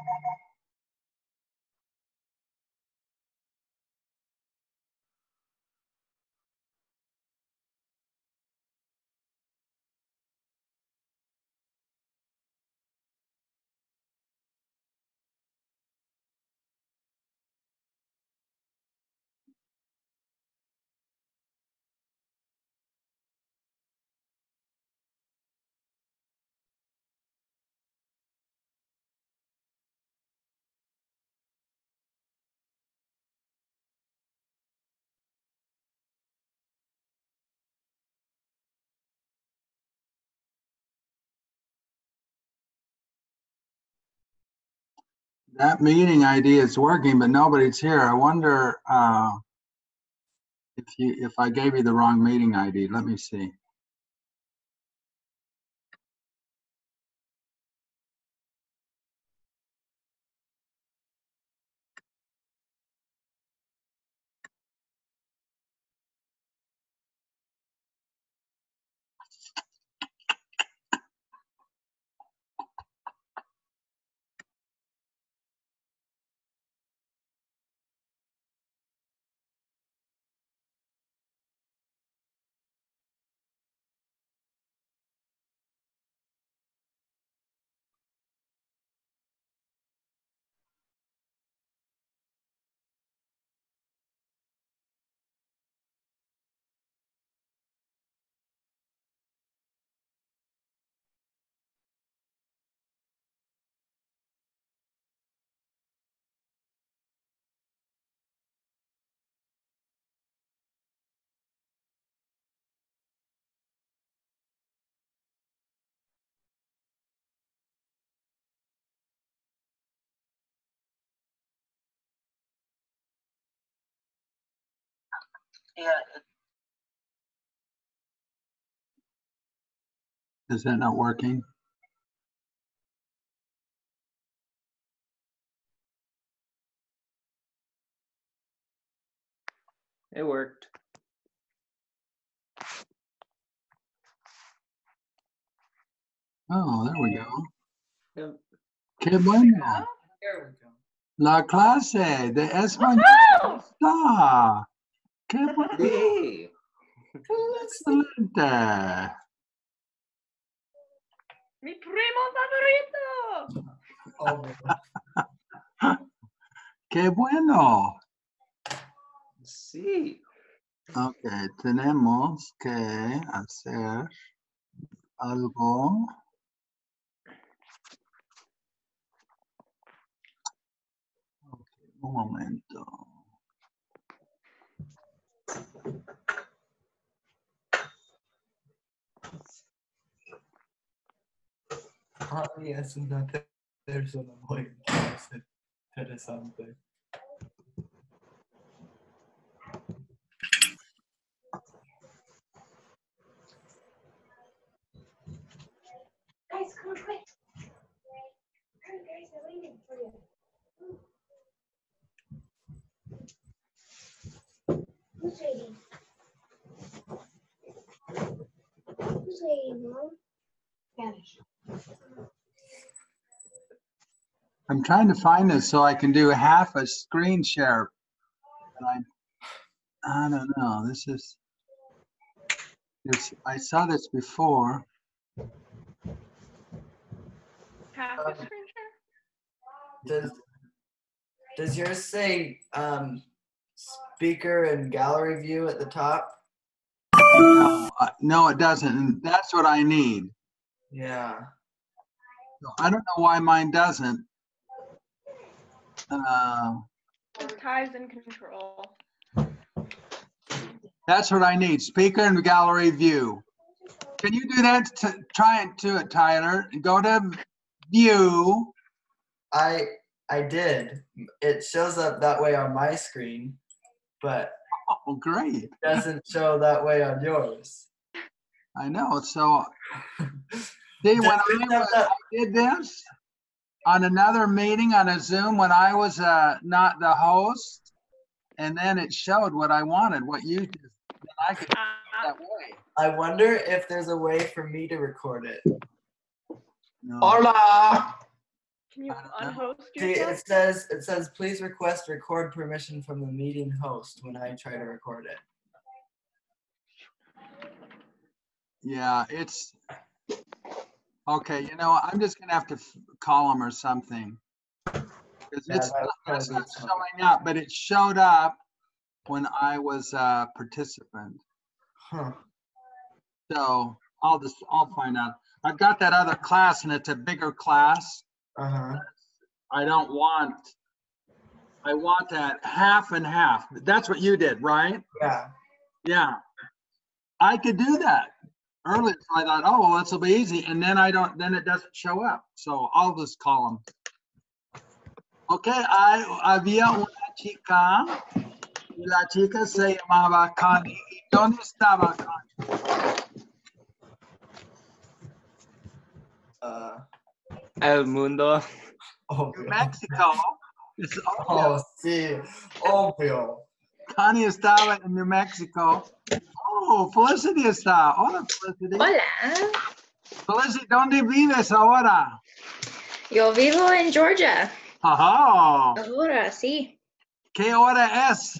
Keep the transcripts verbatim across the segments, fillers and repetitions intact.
That meeting I D is working, but nobody's here. I wonder uh, if you if I gave you the wrong meeting I D. Let me see. Yeah. Is that not working? It worked. Oh, there we go. Yep. Qué bueno. There we go. La clase de español está. Qué bueno. Hey. Excelente. Mi primo favorito. Oh, Qué bueno. sí. Ok, tenemos que hacer algo. Okay, un momento. Ah, es una persona muy interesante. Guys, come quick. Hurry, guys, they're waiting for you. Who's waiting? Who's waiting, Mom? Spanish. I'm trying to find this so I can do half a screen share. But I, I don't know. This is. This, I saw this before. Half a screen share? Does does yours say um, speaker and gallery view at the top? No, uh, no, it doesn't. And that's what I need. Yeah. So I don't know why mine doesn't. Uh, Ty's in control. that's what I need. Speaker and gallery view. Can you do that? To, try and do it, Tyler. Go to view. I I did. It shows up that way on my screen, but Oh, great. it doesn't show that way on yours. I know. So, see, when I, was, I did this on another meeting on a Zoom when I was uh, not the host, and then it showed what I wanted, what you did. And I could do it that way. I wonder if there's a way for me to record it. No. Hola! Can you I don't know. unhost See, yourself? it says it says please request record permission from the meeting host when I try to record it. Yeah, it's, okay, you know, I'm just gonna have to f- call him or something. 'Cause Yeah, it's, that would it's be not smart. showing up, but it showed up when I was a participant. Huh. So I'll just, I'll find out. I've got that other class and it's a bigger class. Uh-huh. I don't want, I want that half and half. That's what you did, right? Yeah. Yeah. I could do that earlier. So I thought, oh, well, this will be easy. And then I don't, then it doesn't show up. So I'll just call them. Okay, I, había una chica y la chica se llamaba Connie. ¿Y dónde estaba Connie? Uh, El mundo. New obvio. Mexico. It's obvio. Oh, sí, obvio. Connie estaba en New Mexico. Oh, Felicity está. Hola, Felicity. Hola, Felicity, ¿dónde vives ahora? yo vivo en Georgia. Ajá. Ahora sí. ¿Qué hora es?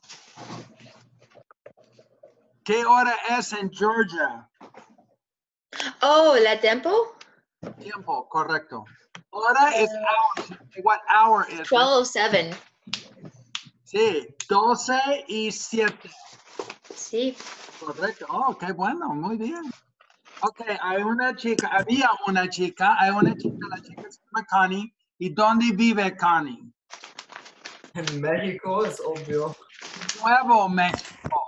¿Qué hora es en Georgia? Oh, ¿la tiempo? Tiempo, correcto. Hora is hours. What hour is it? twelve oh seven. Sí, doce y siete. Sí. Correcto. Oh, qué bueno, muy bien. Ok, hay una chica, había una chica, hay una chica, la chica se llama Connie. ¿Y dónde vive Connie? En México es obvio. Nuevo México.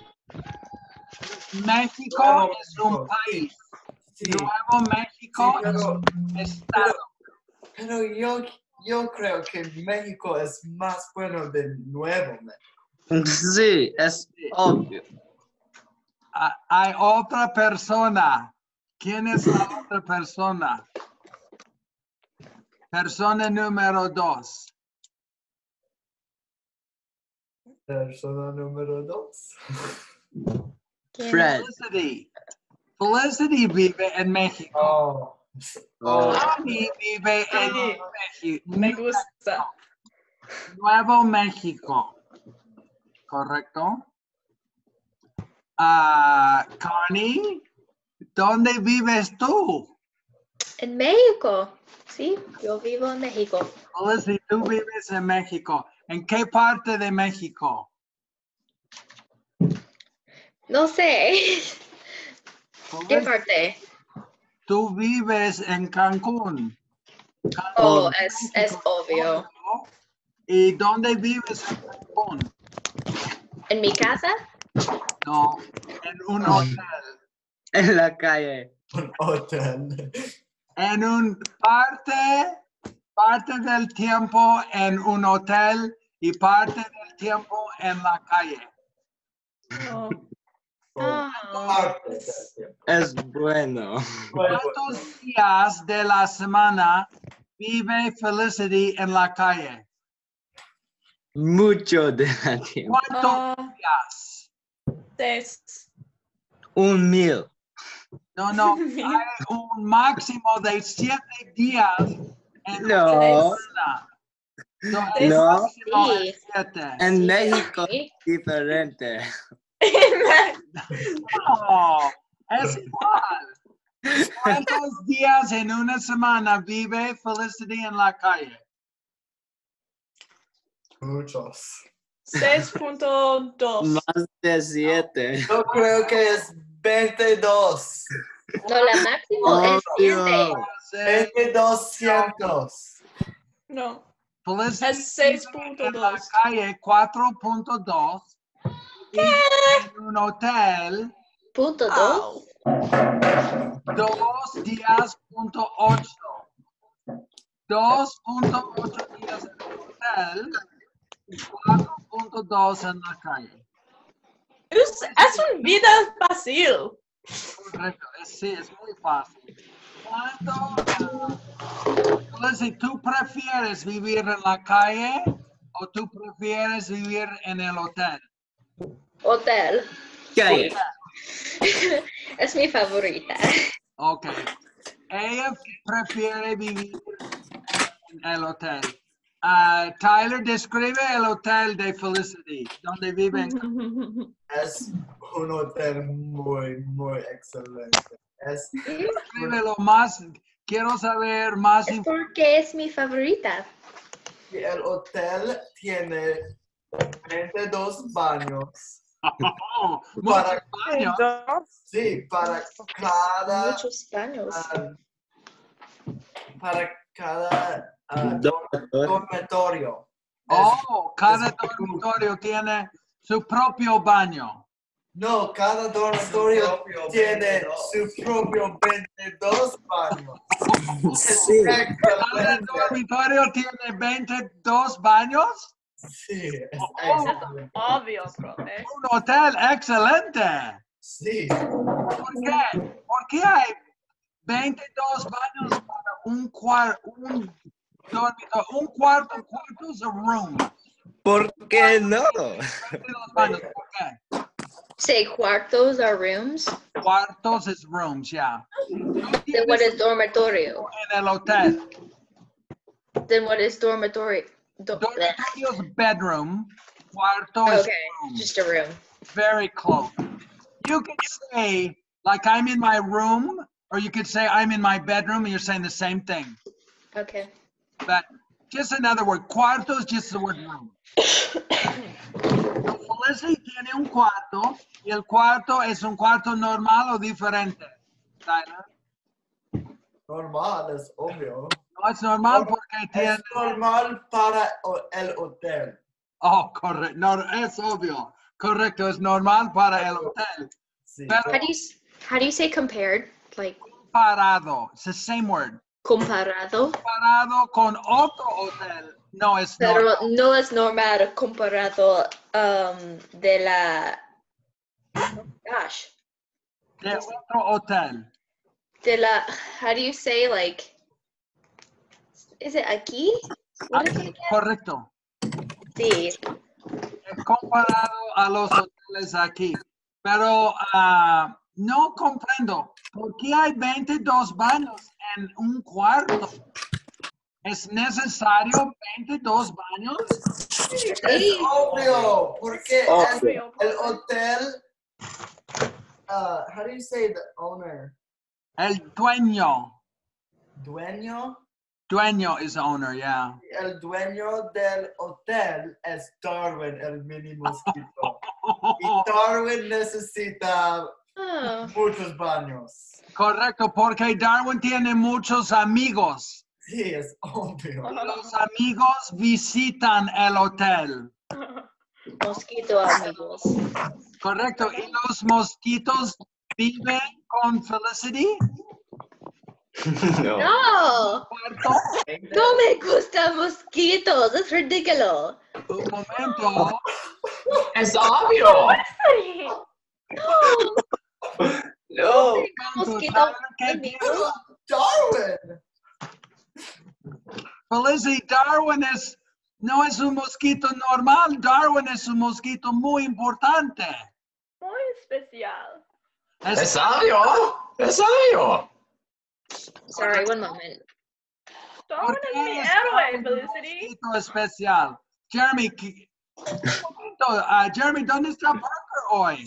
México Nuevo es un México, país. Sí. Nuevo México Sí, pero, es un estado. pero yo, yo creo que México es más bueno de Nuevo México. Sí, es obvio. Ah, hay otra persona. ¿Quién es la otra persona? Persona número dos. Persona número dos. ¿Quién? Fred. Felicity. Felicity vive en México. Oh. Oh. Connie vive en Sí. México. Me gusta. Nuevo México. ¿Correcto? Ah, Connie, ¿dónde vives tú? En México. Sí, yo vivo en México. Felicity, tú vives en México. ¿En qué parte de México? No sé. ¿Qué Felicity, parte? tú vives en Cancún. Oh, Oh. es, es obvio. ¿Y dónde vives en Cancún? ¿En mi casa? No, en un hotel. En la calle. Un hotel. En un parte, parte del tiempo en un hotel y parte del tiempo en la calle. Oh. Ah, Parte del tiempo. Es bueno. ¿Cuántos días de la semana vive Felicity en la calle? Mucho de la tiempo. ¿Cuántos Ah, días? seis. Un mil. No, no, hay un máximo de siete días en No. una semana. No, el No. máximo Sí. es siete. En sí, México sí. es diferente. No, es igual. ¿Cuántos días en una semana vive Felicity en la calle? Muchos. seis punto dos. Más de siete. Yo creo que es veintidós. No, la máximo es siete. Obvio. veintidoscientos. No. Felicity Es seis vive punto en la dos. calle cuatro punto dos y en un hotel Punto dos. dos días punto ocho. dos punto ocho días en el hotel y cuatro punto dos en la calle. Es, es una vida fácil. Correcto, es- sí, es muy fácil. ¿Cuánto? Felicity, ¿tú prefieres vivir en la calle o tú prefieres vivir en el hotel? Hotel. Calle. Es mi favorita. Ok. Ella prefiere vivir en El hotel. Ah, Tyler, describe el hotel de Felicity, donde viven. Es un hotel muy, muy excelente. Es Describe lo más, quiero saber más Es información. porque es mi favorita. el hotel tiene veintidós baños. Muchos Para, baños. sí, para cada, Muchos baños. ah, para cada ah, Dormitorio. dormitorio. Oh, cada es- dormitorio tiene su propio baño. No, cada dormitorio tiene su propio veintidós baños. Es Sí. ¿Cada excelente. dormitorio tiene veintidós baños? Sí, es Oh. excelente. Obvio, profe. Un hotel excelente. Sí, ¿Por qué? ¿Por qué hay veintidós baños para un cuarto, un dormitorio? Un cuarto, un cuarto es un room. ¿Por qué no? veintidós baños, ¿por qué? Say cuartos are rooms. Cuartos es rooms, ya. Then what is dormitorio? En el hotel. Then what is dormitory? Do- Dormitorio es bedroom. Cuarto es okay, room. just a room. Very close. You could say, like, I'm in my room, or you could say, I'm in my bedroom, and you're saying the same thing. Okay. But just another word. Cuarto is just the word room. Felicity tiene un cuarto, y el cuarto es un cuarto normal o diferente. Tyler. normal, es obvio. No es normal porque tiene... Es normal para o- el hotel. Oh, correcto. No, es obvio. Correcto, es normal para el hotel. Sí. Pero How do you s- how do you say compared? Like comparado, it's the same word. comparado. Comparado con otro hotel. No, es Pero normal. no es normal comparado um, de la. Gosh. De otro hotel. De la. How do you say like? Is it aquí? What is it Aquí, again? correcto. Sí. Es comparado a los hoteles aquí. Pero ah, no comprendo. ¿Por qué hay veintidós baños en un cuarto? ¿Es necesario veintidós baños? Es obvio, porque es Obvio, el profe. hotel. Uh, how do you say the owner? El dueño. Dueño. Dueño is owner, yeah. El dueño del hotel es Darwin, el mini mosquito. Y Darwin necesita Oh. muchos baños. Correcto, porque Darwin tiene muchos amigos. Sí, es obvio. Los amigos visitan el hotel. Mosquito amigos. Correcto. ¿Y los mosquitos viven con Felicity? No. No. ¿Cuarto? No me gustan mosquitos. Es ridículo. Un momento. Es obvio. No. No. Mosquito. ¿Qué amigos. Darwin. Felicity, Darwin es, no es un mosquito normal. Darwin es un mosquito muy importante. Muy especial. Es obvio. Es obvio. Sorry, one moment. Darwin ¿Por es qué mi es héroe, Darwin un Felicity. mosquito especial? Jeremy, ¿qué- un momento, ah, Jeremy, ¿dónde está Parker hoy?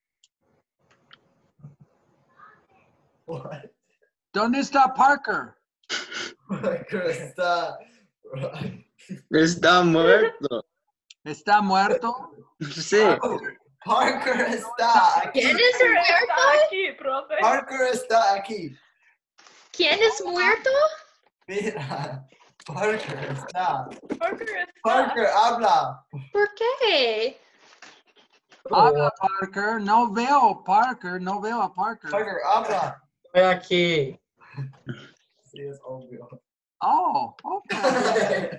What? ¿Dónde está Parker? Parker está. Está muerto. ¿Está muerto? Sí. Parker está aquí. ¿Quién es muerto? Está aquí, profe. Parker está aquí. ¿Quién es muerto? Mira, Parker está. Parker está. Parker, habla. ¿Por qué? Habla Parker, no veo Parker, no veo a Parker. Parker, habla. Estoy aquí. Sí, es obvio. Oh, okay.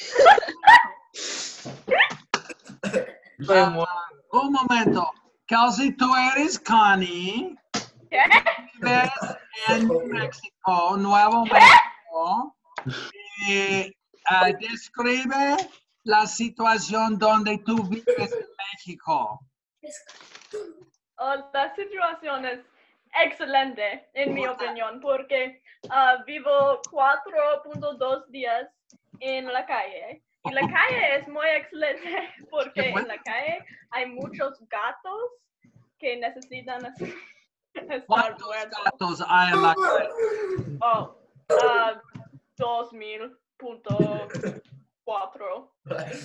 Estoy Ah, mu- un momento. Kelsey, tú eres Connie, ¿Qué? vives en New México, Nuevo México. Y, ah, describe la situación donde tú vives en México. Oh, la situación es excelente, en mi ¿Por qué? opinión, porque ah, vivo cuatro punto dos días en la calle. Y la calle es muy excelente porque Qué bueno. en la calle hay muchos gatos que necesitan es- estar ¿Cuántos muertos. gatos hay en la calle? Oh, ah, dos mil punto cuatro.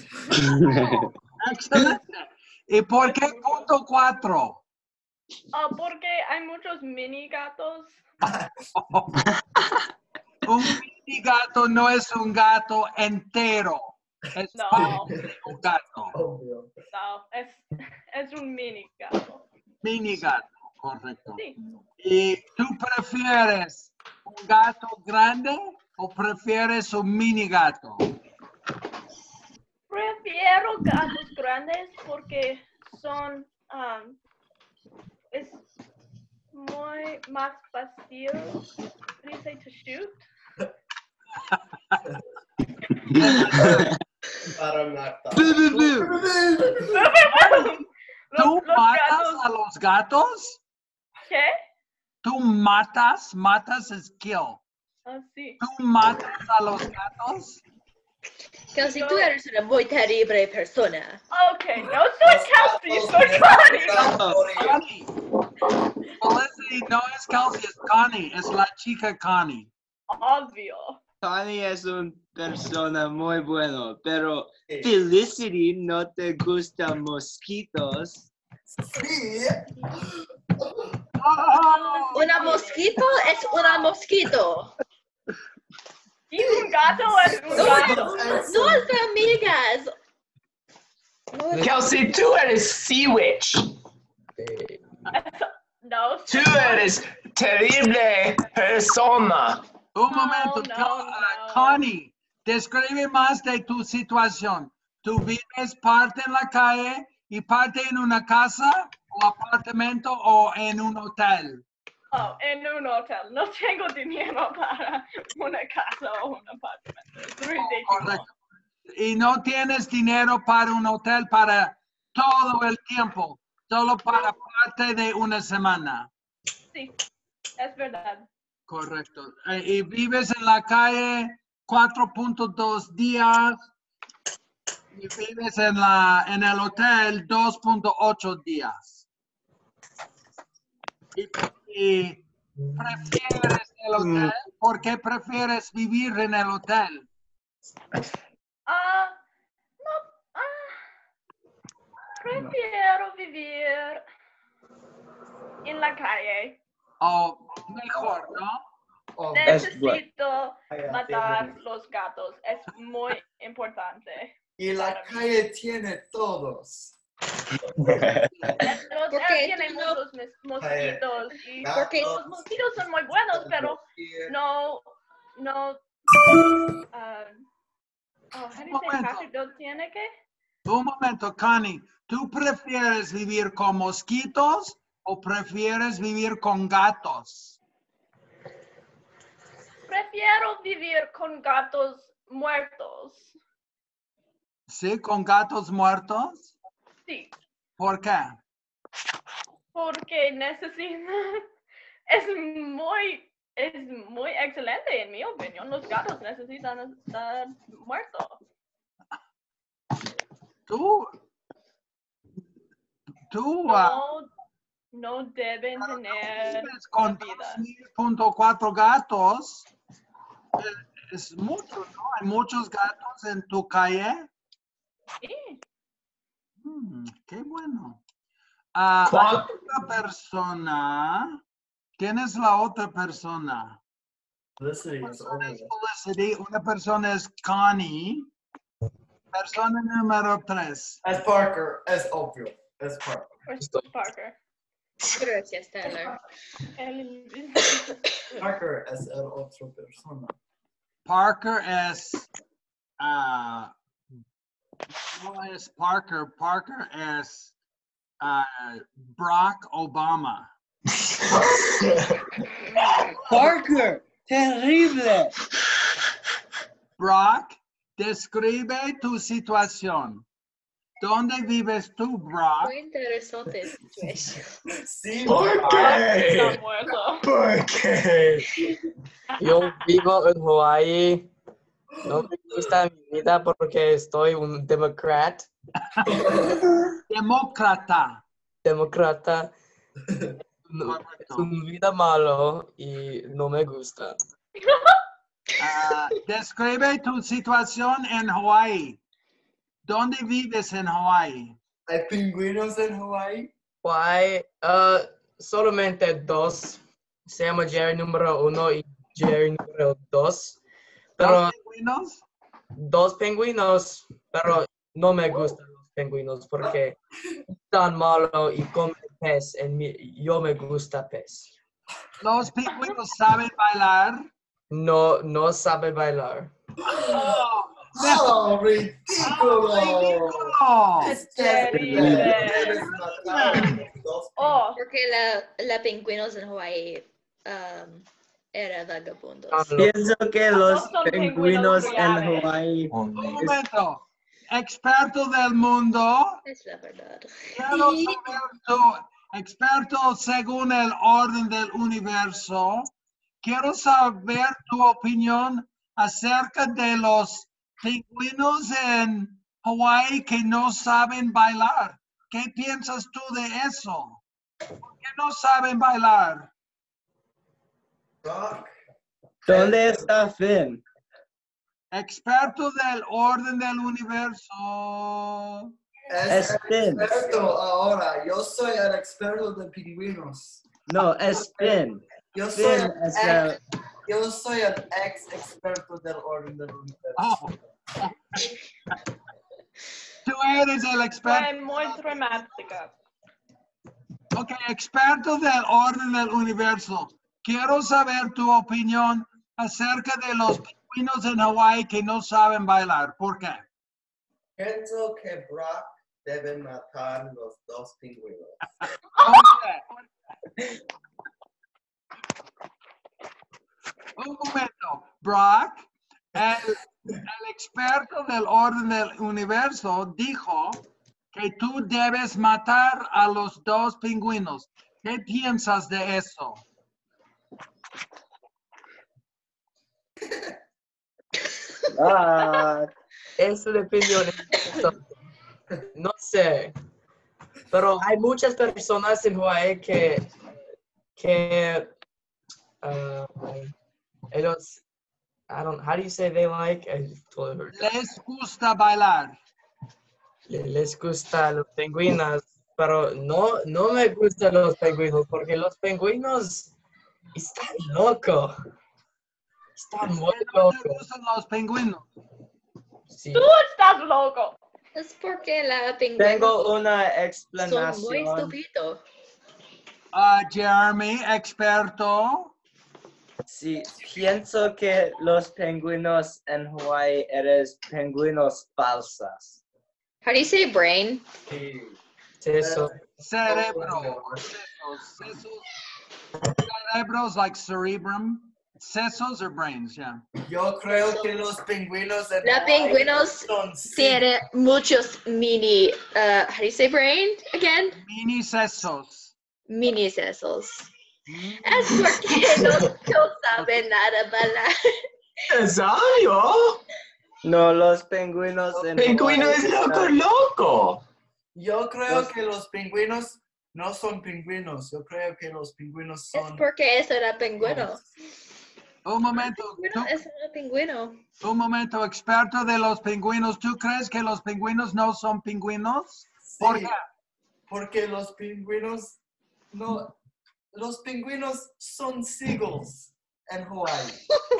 Excelente. ¿Y por qué punto cuatro? Ah, porque hay muchos mini gatos. Un mini gato no es un gato entero. Es No. parte de un gato. Obvio. No, es, es un mini gato. Mini gato, correcto. Sí. ¿Y tú prefieres un gato grande o prefieres un mini gato? Prefiero gatos grandes porque son, um, es muy más fácil, what do you say, to shoot? Para matar. Los, ¿Tú los matas gatos, a los gatos? ¿qué? ¿Tú matas? Matas es kill. Ah, sí. ¿Tú matas a los gatos? Kelsey, tú eres una muy terrible persona. Ok, no soy Kelsey, soy Connie. Connie. Felicity no es Kelsey, es Connie. Es la chica Connie. Obvio. Connie es una persona muy buena, pero Sí. Felicity no te gustan mosquitos. Sí. Oh, Una mosquito es una mosquito. Y un gato es un No, gato. no es de amigas. No es- Kelsey, tú eres Sea Witch. No, Tú eres terrible persona. un momento, no, Cal- no. ah, Connie, describe más de tu situación. ¿Tú vives parte en la calle y parte en una casa o apartamento o en un hotel? Oh, en un hotel. No tengo dinero para una casa o un apartamento. Es ridículo. Correcto. Y no tienes dinero para un hotel para todo el tiempo, solo para parte de una semana. Sí, es verdad. Correcto. Eh, Y vives en la calle cuatro punto dos días y vives en, la, en el hotel dos punto ocho días. Y, y prefieres el hotel. ¿Por qué prefieres vivir en el hotel? Ah, no, ah, prefiero vivir en la calle. O mejor, ¿no? Oh, Necesito cállate. matar los gatos. Es muy importante. Y la calle tiene todos. Los ¿Por qué tienen tú no- muchos mos- mosquitos y Porque- los mosquitos son muy buenos, pero no, no, ah, oh, how do you say Momento. casi no tiene que? Un momento, Connie. ¿Tú prefieres vivir con mosquitos o prefieres vivir con gatos? Prefiero vivir con gatos muertos. ¿Sí? ¿Con gatos muertos? Sí, ¿Por qué? porque necesito, es muy, es muy excelente en mi opinión. Los gatos necesitan estar muertos. Tú, tú ah, No, no deben tener vives con una vida. dos mil punto cuatro gatos. Eh, Es mucho, ¿no? Hay muchos gatos en tu calle. Sí. Mm, qué bueno. Ah, hay ¿Cuál? otra persona. ¿Quién es la otra persona? Felicity Una is persona over es there. Felicity, una persona es Connie. Persona número tres. Es Parker, es obvio. Es Parker. Where's Parker? Gracias, Tyler. El- Parker es el otro persona. Parker es. ah, no es Parker. Parker es ah, Barack Obama. Parker, terrible. Brock, describe tu situación. ¿Dónde vives tú, Brock? Muy interesante situation. Sí, ¿Por Está qué? muerto. ¿Por qué? Yo vivo en Hawaii. No me gusta mi vida porque estoy un democrat, Demócrata. demócrata. No, es Correcto. una vida malo y no me gusta. Ah, describe tu situación en Hawaii. ¿Dónde vives en Hawaii? ¿Hay pingüinos en Hawaii? Hawaii, uh, solamente dos. Se llama Jerry número uno y Jerry número dos. Pero ¿Dos pingüinos? dos pingüinos, pero no me gustan los pingüinos porque están malos y comen pez. En mi, yo me gusta pez. ¿Los pingüinos saben bailar? No, no sabe bailar. ¡Oh! ¡Oh, ridículo! ¡Ridículo! Es Terrible. Eres matado. Dos Oh, Porque la, la pingüinos en Hawaii um, era vagabundos. Están locos. Pienso que los son pingüinos pingüinos en reales. Hawaii. Un momento. Experto del mundo, Es la verdad. quiero saber tu experto según el orden del universo. Quiero saber tu opinión acerca de los pingüinos en Hawaii que no saben bailar. ¿Qué piensas tú de eso? ¿Por qué no saben bailar? Brock. ¿Dónde está Finn? Experto del orden del universo. Es Es Finn. experto ahora. Yo soy el experto de pingüinos. No, es Finn. Yo soy Finn el es ex, el... yo soy el ex experto del orden del universo. Oh. Tú eres el experto. fue muy dramática. Ok, experto del orden del universo. Quiero saber tu opinión acerca de los pingüinos en Hawaii que no saben bailar. ¿Por qué? Pienso que Brock debe matar los dos pingüinos. ¿Por qué? Un momento. Brock, el, el experto del orden del universo dijo que tú debes matar a los dos pingüinos. ¿Qué piensas de eso? Ah, Es una opinión. No sé. Pero hay muchas personas en Hawaii que, que uh, ellos, I don't, how do you say they like? I totally heard that. Les gusta bailar. Le- Les gusta los pingüinos, pero no, no me gustan los pingüinos porque los pingüinos están locos. Están muy ¿No te locos. gustan los pingüinos? Sí. Tú estás loco. Es porque la pingüinos tengo una son muy explanación. estúpidos. Ah, Jeremy, experto. Sí, pienso que los pingüinos en Hawaii eres pingüinos falsas. How do you say brain? Sí. Eso. Cerebro. Sesos. Sesos. Cerebros like cerebrum. Sesos or brains, yeah. Yo creo que los pingüinos en La Hawaii pingüinos son sí. tiene muchos mini, uh, how do you say brain again? Mini sesos. Mini sesos. Mm. Es porque no, no saben nada bailar. ¿En serio? No, los pingüinos en Pingüino Hawaii es loco, están- loco. Yo creo Los- que los pingüinos no son pingüinos. Yo creo que los pingüinos Es son. porque es un pingüino. Un momento. Pingüino tú- es un pingüino. Un momento, experto de los pingüinos. ¿Tú crees que los pingüinos no son pingüinos? Sí, ¿Por qué? porque los pingüinos no. Los pingüinos son seagulls en Hawaii.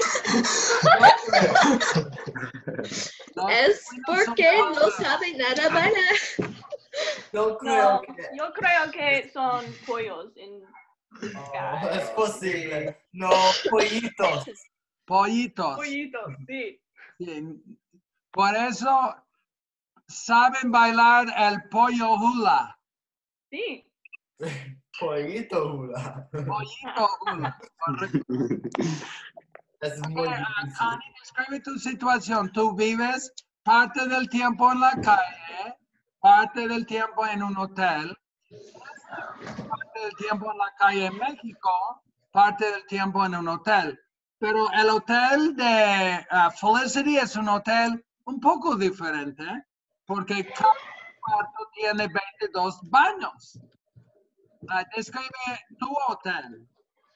Los Es pingüinos son porque no pájaros. saben nada bailar. Yo creo No, que. yo creo que son pollos en Oh, es posible. No, pollitos. Pollitos. pollitos, sí. Sí. Por eso saben bailar el pollo hula. Sí. Pollito hula. Pollito hula. Correcto. Es muy Ah, difícil. Connie, describe tu situación. Tú vives parte del tiempo en la calle parte del tiempo en un hotel, parte del tiempo en la calle en México, parte del tiempo en un hotel. Pero el hotel de uh, Felicity es un hotel un poco diferente porque cada cuarto tiene veintidós baños. Uh, describe tu hotel.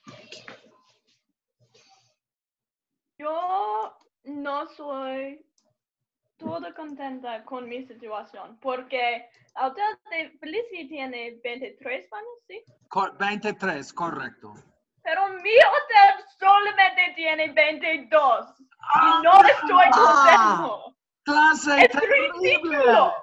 Yo no soy toda contenta con mi situación porque el hotel de Felicity tiene veintitrés baños, ¿sí? Cor- veintitrés, correcto. Pero mi hotel solamente tiene veintidós. Y no estoy contento. ¡Clase ¡Es terrible! ridículo!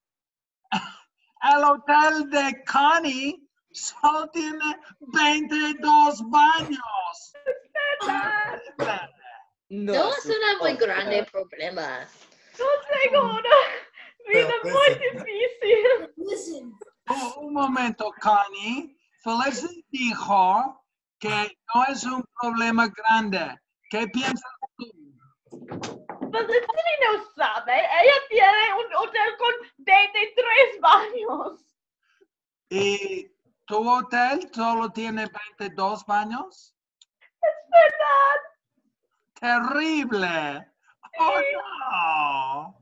El hotel de Connie solo tiene veintidós baños. ¿Verdad? No es un muy soporto. grande problema. Yo tengo una vida muy difícil. Listen. Oh, un momento, Connie. Felicity dijo que no es un problema grande. ¿Qué piensas tú? Felicity no sabe. Ella tiene un hotel con veintitrés baños. ¿Y tu hotel solo tiene veintidós baños? Es verdad. ¡Terrible! ¡Oh, no!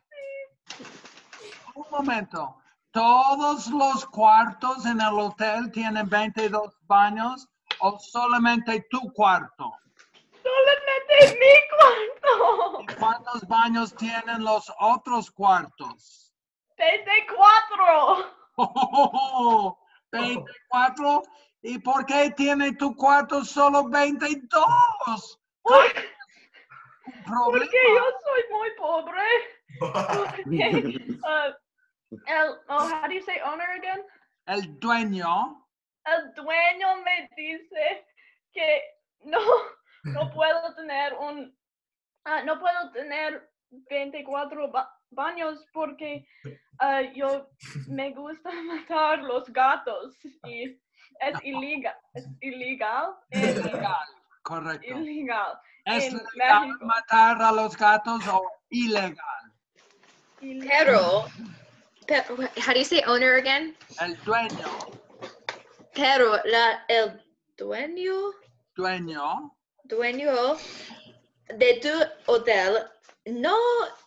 Un momento. ¿Todos los cuartos en el hotel tienen veintidós baños o solamente tu cuarto? Solamente mi cuarto. ¿Y cuántos baños tienen los otros cuartos? veinticuatro. Oh, veinticuatro. ¿Y por qué tiene tu cuarto solo veintidós? Porque, Un problema. porque yo soy muy pobre. Porque, uh, el, oh, how do you say owner again? El dueño. El dueño me dice que no, no puedo tener un, ah, no puedo tener veinticuatro ba- baños porque ah, yo me gusta matar los gatos y es ilegal, es ilegal, en- Ilegal. Correcto. ilegal ¿Es en legal México. matar a los gatos o ilegal? Ilegal. Pero, pero, how do you say owner again? El dueño. Pero la, el dueño, Dueño. dueño de tu hotel no,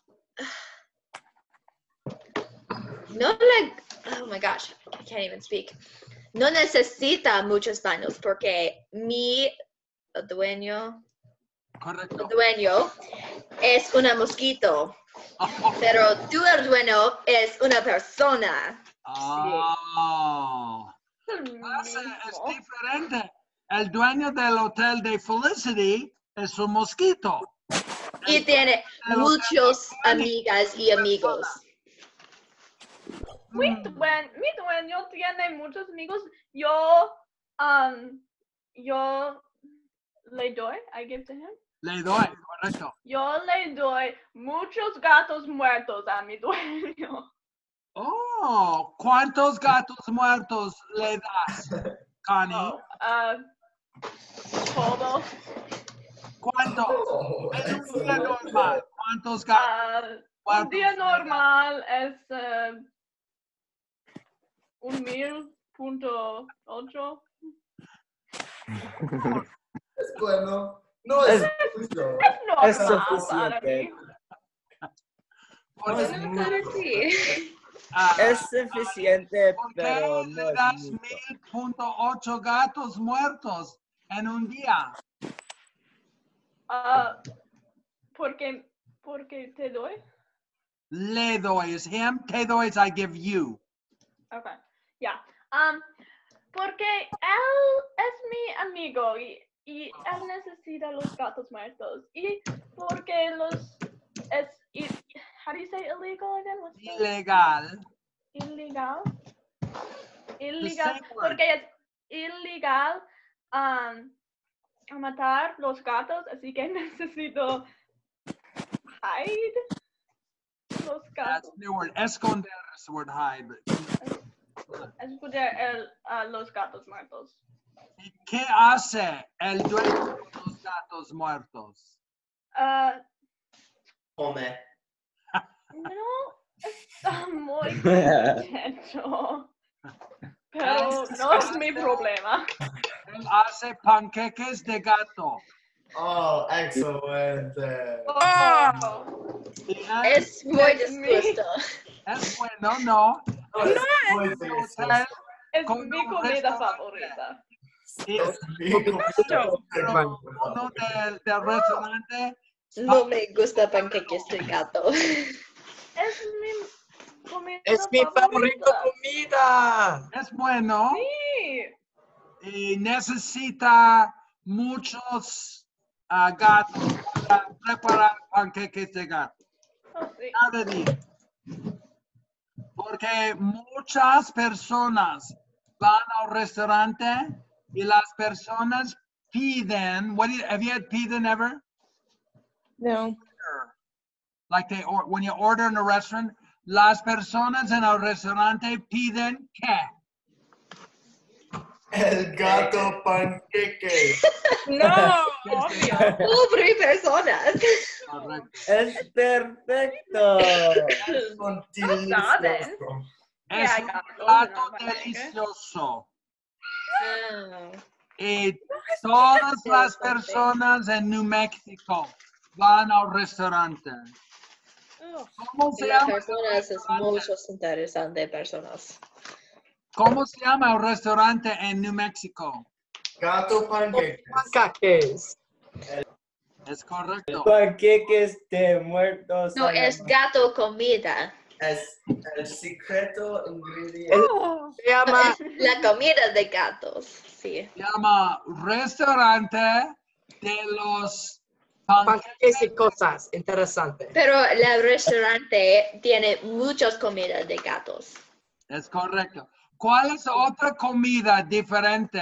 no le, oh my gosh, I can't even speak. No necesita muchos baños porque mi dueño, Correcto. dueño es una mosquito, pero tu dueño es una persona. Ah. Es el Clase, es mismo. diferente. El dueño del hotel de Felicity es un mosquito. Y tiene muchos amigas y amigos. Mi, Mm, duen- mi dueño tiene muchos amigos. Yo, um, yo le doy, I give to him. Le doy, correcto. Yo le doy muchos gatos muertos a mi dueño. Oh, ¿cuántos gatos muertos le das, Connie? Oh, uh, todos. ¿Cuántos? Oh, En un that's día so normal, ¿cuántos gatos Uh, un muertos día le das? normal es uh, un mil punto ocho. Es bueno. No es mucho. Es normal Es para suficiente. mí. No es No, mucho. para ti. Ah, Es suficiente, ¿por qué pero no le es das mucho. mil punto ocho gatos muertos en un día? Uh, porque, porque te doy. Le doy es him, te doy es I give you. Okay, ya. Um, porque él es mi amigo y, y él necesita los gatos muertos. Y porque los es i- how do you say illegal again? What's the- Ilegal. Illegal. The Illegal. same word. Porque es ilegal um, matar los gatos, así que necesito hide los That's gatos. new word. Esconder is the word hide. Esconder el, a los gatos muertos. ¿Y qué hace el dueño de los gatos muertos? Uh, Come. no, Está muy contento. Pero no es mi problema. Él hace panqueques de gato. Oh, excelente. Oh, Y él Es muy Es mi- disgusto. es bueno, ¿no? No, es muy Él delicioso. es Con mi un comida restaurante. favorita. Y Es mi comida uno del, del restaurante No me gusta panqueques de gato. Es mi comida Es mi favorita favorita. comida. es bueno Sí. y necesita muchos ah, gatos para preparar panqueques de gato. Oh, sí. Cada día. Porque muchas personas van al restaurante y las personas piden. What do you, have you had piden ever? No. Like they or when you order in a restaurant, las personas en el restaurante piden ¿qué? El gato panqueque. No. Obvio. Pobre personas. Correcto. Es perfecto. Son saben. deliciosos. Es hay un gatos en plato el panqueque. delicioso. Ah. Y todas las Interesante. personas en New Mexico van al restaurante. ¿Cómo se Las llama? el personas es restaurante? muchos interesantes personas. ¿Cómo se llama el restaurante en New Mexico? Gato panqueques. Pancaques. Es correcto. Panqueques de muertos. No, es gato comida. Es el secreto ingrediente. El- Se llama La comida de gatos. Sí. Se llama restaurante de los pancaques y cosas interesantes. Pero el restaurante tiene muchas comidas de gatos. Es correcto. ¿Cuál es otra comida diferente?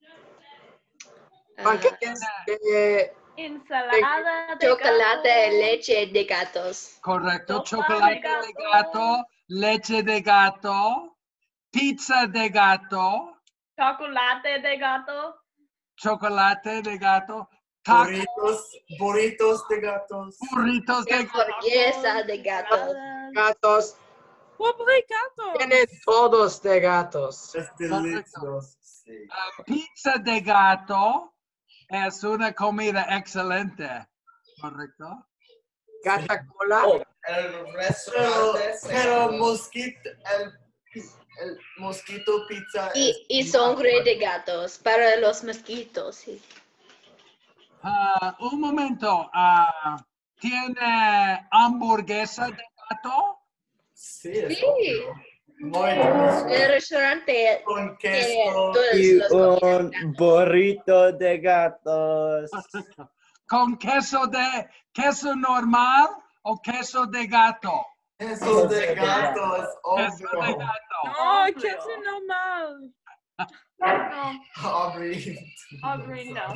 Ah, Pancaques de Ensalada de chocolate, gato. leche de gatos. Correcto. Sopa Chocolate de de gato. gato, leche de gato, pizza de gato, Chocolate de gato. chocolate de gato, tacos, Burritos, burritos de gatos. burritos de gato, Hamburguesa de gatos. gatos. Pobre gato. Tiene todos de gatos. Es delicioso. Sí. ah, pizza de gato. Es una comida excelente. ¿Correcto? Gata cola. El Pero, restaurante. se Pero llama- mosquito, el, el mosquito pizza. Y, es y más sangre fuerte. de gatos para los mosquitos. Sí. Ah, un momento. ah, ¿Tiene hamburguesa de gato? Sí, es Sí. obvio. Muy delicioso. El restaurante Con tiene queso. todas Y las comidas. un burrito de gatos. ¿Con queso de queso normal o queso de gato? Queso de gato es Queso de obvio. gato. No, Obvio. que es normal. No, Aubrey. Aubrey, no.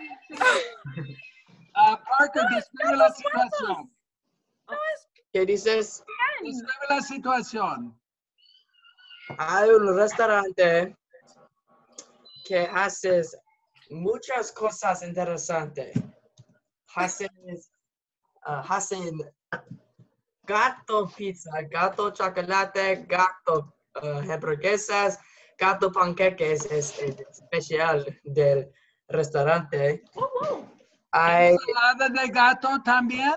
Ah, Parker, describe la situación. ¿Qué dices? Describe la situación. Hay un restaurante que hace muchas cosas interesantes. Hacen, ah, hacen gato pizza, gato chocolate, gato ah, hamburguesas, gato panqueques es el especial del restaurante. Hay ¿Ensalada de gato también?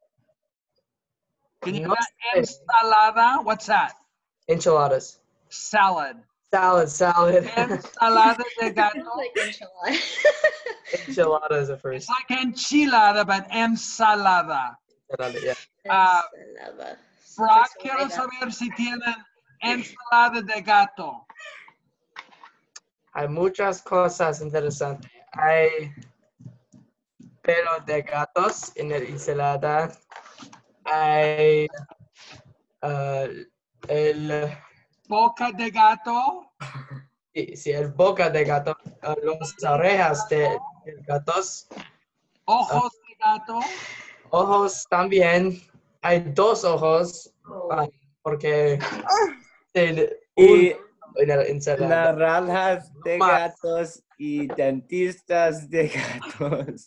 Can you No have sé. ensalada? What's that? enchiladas. Salad. Salad, salad. Ensalada de gato. Like enchilada. Enchiladas at first. It's like enchilada, but ensalada. Yeah. Ah, Ensalada. Brock, Eso quiero era. saber si tienen ensalada de gato. Hay muchas cosas interesantes. Hay pelo de gatos en la ensalada. Hay ah, el, Boca de gato. sí, sí, el boca de gato, ah, las orejas de, de gatos, Ojos de gato. ojos también. Hay dos ojos ah, porque el, Y un, en la ensalada. naranjas de Más. gatos y dentistas de gatos.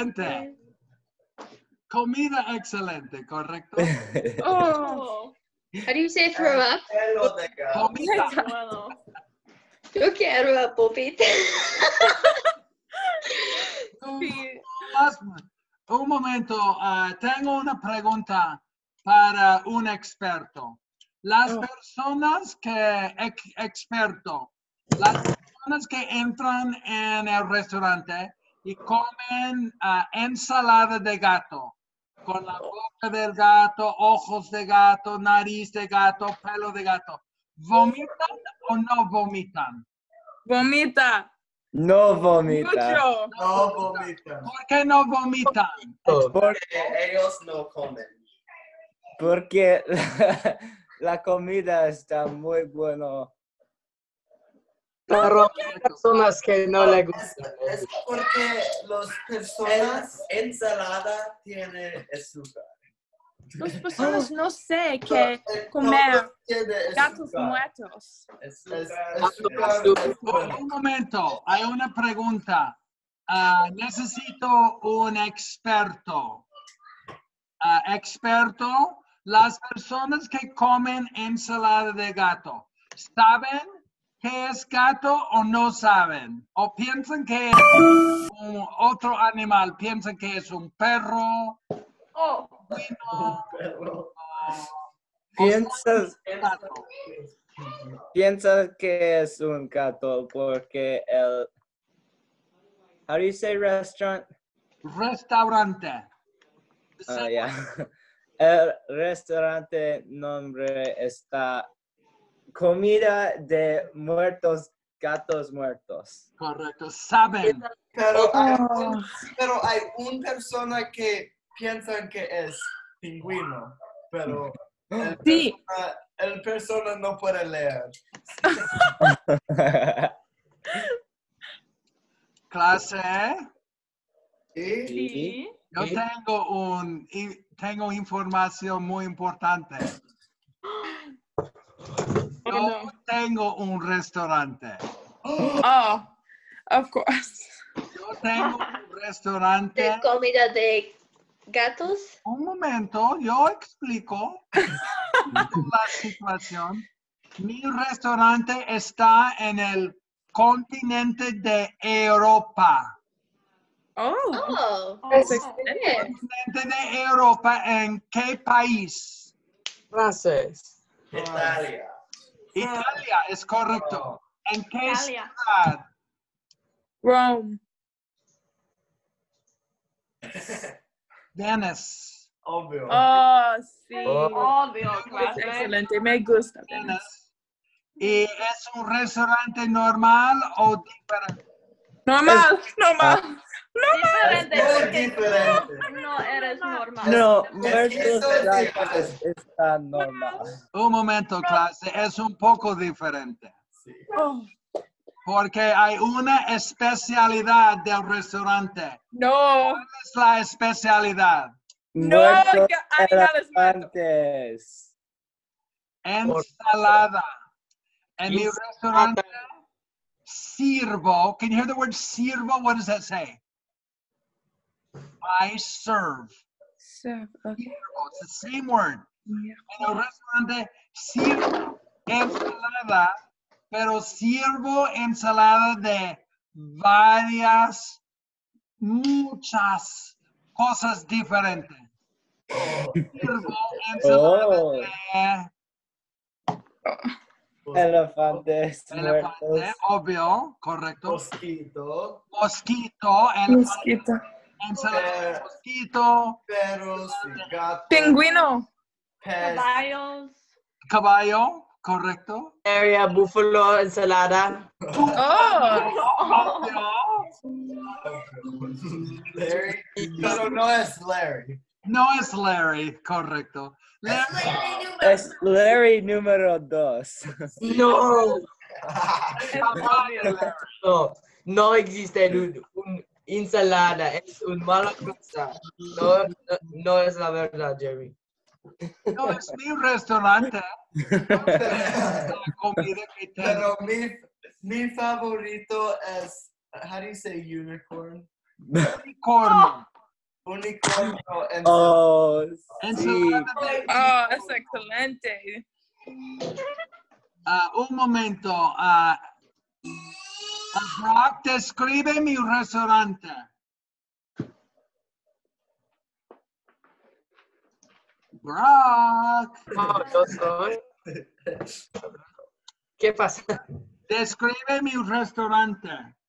Excelente. Comida excelente, ¿correcto? Oh, How do you say throw up? Pelo de gato. Vomita. Bueno. Yo quiero vomita. Sí. Más- Un momento, ah, tengo una pregunta para un experto. Las Oh. personas que, ex- experto, las personas que entran en el restaurante y comen ah, ensalada de gato, con la boca del gato, ojos de gato, nariz de gato, pelo de gato, ¿vomitan o no vomitan? Vomita. No vomita. Mucho. No vomitan. ¿Por qué no vomitan? Porque, Ellos no comen. porque la, la comida está muy buena. Pero hay personas que no le Es, gustan. es porque las personas ensalada tiene azúcar. Las personas no sé No, qué eh, comer todo tiene gatos azúcar. muertos. Es- Azúcar. azúcar es bueno. Un momento, hay una pregunta. Ah, necesito un experto. Ah, experto, las personas que comen ensalada de gato, ¿saben qué es gato o no saben? ¿O piensan que es un otro animal? ¿Piensan que es un perro? Oh, Pingüino, Pero- Piensas, gato? piensas que es un gato porque el... How do you say restaurant? Restaurante. Ah, ya. El restaurante nombre está comida de muertos, gatos muertos. Correcto, saben. Pero hay, Oh. un, pero hay una persona que piensa que es pingüino, pero el Sí. persona, el persona no puede leer. Clase, ¿Y? sí. yo Sí. tengo un, i- tengo información muy importante. Oh, Yo no. tengo un restaurante. Oh, of course. Yo tengo un restaurante. De comida de gatos. Un momento, yo explico la situación. Mi restaurante está en el continente de Europa. Oh, Oh. that's Oh. exciting. Continente de Europa, ¿en qué país? Francés. Italia. Italia, es correcto. ¿En qué Italia. ciudad? Rome. Venice. Obvio. Oh, sí. Obvio, Es clase. excelente. Me gusta. Venice. ¿Y es un restaurante normal o diferente? Normal, normal. Diferente, Es muy porque diferente. tú no eres normal. No, Es- muertos eso es gatos diferente. está normal. Un momento, clase, es un poco diferente. Sí. Oh, Porque hay una especialidad del restaurante. no. ¿Cuál es la especialidad? No, Muertos que animales muertos. elefantes. Ensalada. En mi Ensalada. restaurante sirvo. Can you hear the word sirvo? What does that say? I serve. So, okay. It's the same word. Yeah. En el restaurante sirvo ensalada, pero sirvo ensalada de varias, muchas cosas diferentes. Sirvo ensalada Oh, de elefantes elefante, muertos. obvio, correcto. Mosquito, Mosquito, elefante, Mosquito. ensalada de Eh. mosquito, perros, gatos, Pingüino. pez, Caballos. caballo, correcto. Area, búfalo, ensalada. Oh. Obvio. Larry, pero no es Larry. No es Larry, correcto. Larry, Es Larry número dos. No, caballo, Larry. no, no existe un, un ensalada, es una mala cosa. No, no, no es la verdad, Jerry. No es mi restaurante. La comida que tengo. Pero mi, mi favorito es, how do you say unicorn? Unicornio. Unicornio en Oh, sí. Ensalada de- Oh, es excelente. Ah, un momento. ah, ah, Brock, describe mi restaurante. Brock, Oh, yo soy. ¿Qué pasa? describe mi restaurante.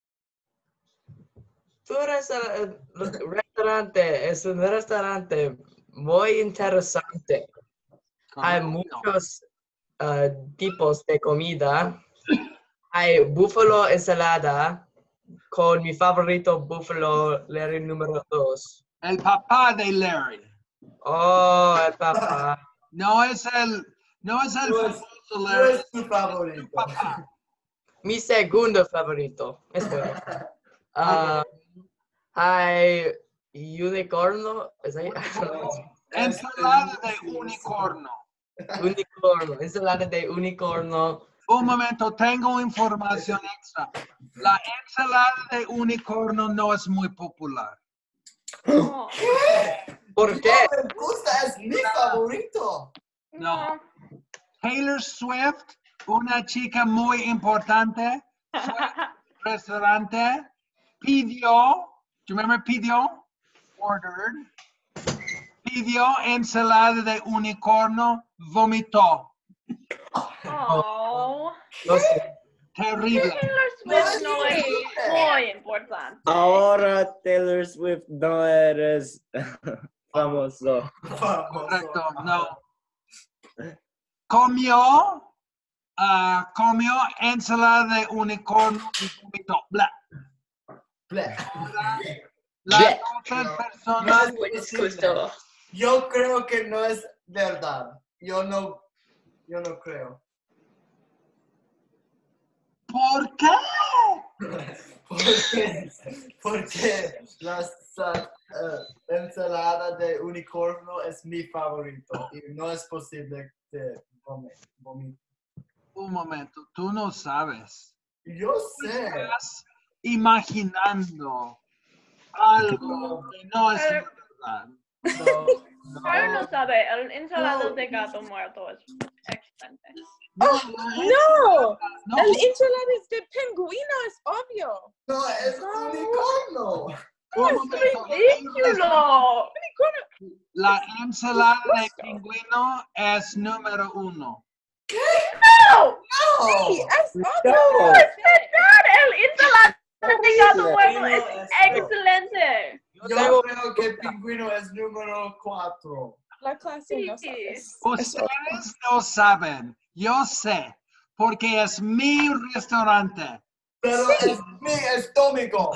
Tu resta- restaurante es un restaurante muy interesante. Hay Correcto. muchos ah, tipos de comida. Hay búfalo ensalada con mi favorito búfalo Larry número dos. El papá de Larry. Oh, el papá. No es el, no es el No es- famoso No Larry. es tu favorito. Papá. Mi segundo favorito. Es bueno. Ah, hay unicornio. ¿Es ahí? Ensalada de unicornio. Unicornio. Ensalada de unicornio. Un momento, tengo información extra. La ensalada de unicornio no es muy popular. No. ¿Por qué? No me gusta, es mi favorito. No. Taylor Swift, una chica muy importante, fue al restaurante, pidió, do you remember pidió? Ordered. Pidió ensalada de unicornio, vomitó. Oh. No sé. Terrible. Taylor Swift no es muy importante. Ahora Taylor Swift no eres famoso. Correcto, no. Comió, ah, comió ensalada de unicornio y vomitó. Bla. Ble. Las otras personas, Buen disgusto. Yo creo que no es verdad. Yo no, yo no creo. ¿por qué? Porque, porque la sa- eh, ensalada de unicornio es mi favorito y no es posible que vome- vomite. Un momento, tú no sabes. Yo sé. Estás imaginando algo que no es verdad. No, Pero no no. sabe, el ensalada de gato muerto es excelente. No, No, no, el ensalada de pingüino es obvio. No, es unicornio. un momento. ¡Ridículo! La ensalada de pingüino es número uno. ¡No! No. Sí, es No. obvio. ¡Es verdad! El ensalada de gato muerto es Pingüino es- excelente. Yo Yo tengo- creo que pingüino es número cuatro. La clase no Sí. sabe. Es Ustedes no saben, yo sé, porque es mi restaurante. Pero es mi estómago.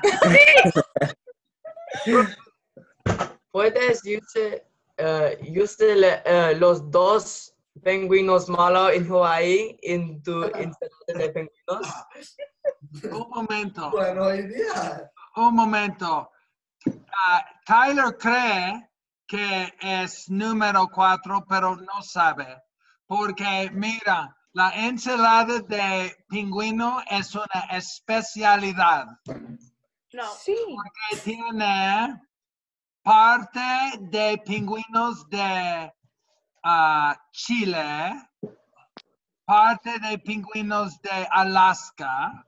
¿Puedes usar, eh, usar le- eh, los dos pingüinos malos en Hawaii en tu ensalada de pingüinos? Un momento, Bueno, idea. un momento. Ah, Tyler cree que es número cuatro, pero no sabe. Porque mira, la ensalada de pingüino es una especialidad. No. sí. Que tiene parte de pingüinos de ah, Chile, parte de pingüinos de Alaska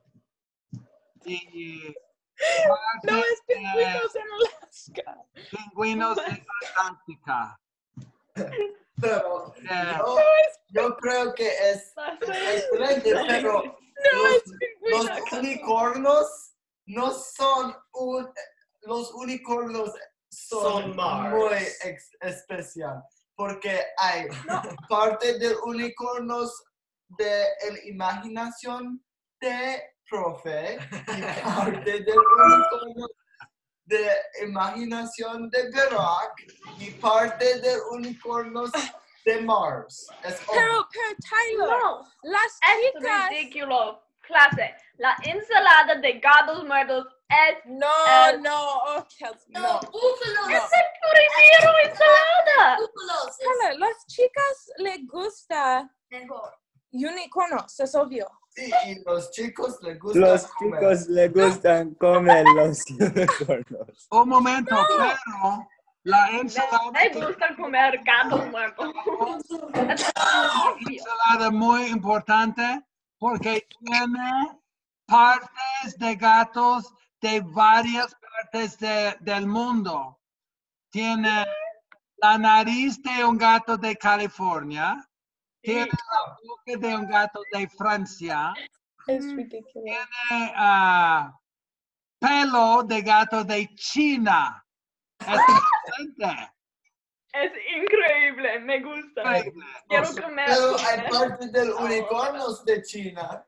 y parte No es de pingüinos en Alaska. pingüinos de Antártica. Pero Eh, yo, yo creo que es excelente, pero No los, es pingüino. los unicornios no son un, los unicornios son, Son Mars. muy ex- especial porque hay parte de unicornios de la imaginación de profe y parte del unicornio de imaginación de Barack y parte de unicornios de Mars. Es Pero, pero Tyler, No. las Es chicas. ridículo. Clase, la ensalada de gatos muertos es No, Eh, no, oh, Kelsey, No, no. búfalos. es el primero ensalada. Búfalos es Tyler, las chicas les gusta mejor. unicornios, es obvio. Sí, y los chicos les gusta Los comer. chicos les gustan comer los unicornios. Un momento, pero la ensalada, Me gusta comer gatos muertos. Es obvio. ensalada muy importante porque tiene partes de gatos de varias partes de- del mundo. Tiene la nariz de un gato de California, tiene la boca de un gato de Francia, Es ridículo. tiene ah, pelo de gato de China. Es excelente. Es increíble, me gusta. Increíble. Quiero O sea, comer. Pero hay comer. partes del unicornios de China.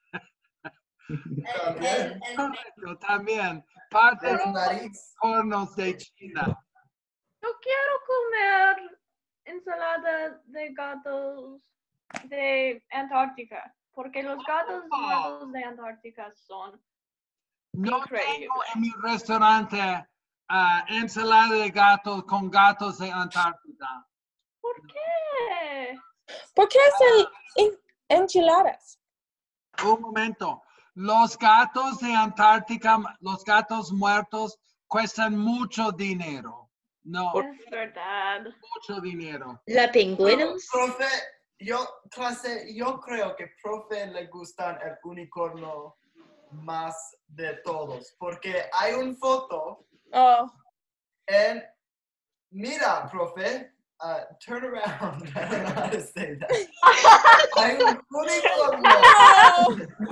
El, También. el, el, correcto, también. Parte De de la nariz. unicornios de China. Yo quiero comer ensalada de gatos de Antártica, porque los gatos Oh. muertos de Antártica son No increíbles. tengo en mi restaurante ah, ensalada de gatos con gatos de Antártida. ¿Por qué? ¿Por qué hacen en- enchiladas? Un momento. Los gatos de Antártica, los gatos muertos, cuestan mucho dinero. No, Es verdad. mucho dinero. La pingüinos. Profe, yo, clase, yo creo que profe le gustan el unicornio más de todos. Porque hay una foto Oh, en, mira, profe, uh, turn around. I don't know how to say that. Hay un unicornio. no.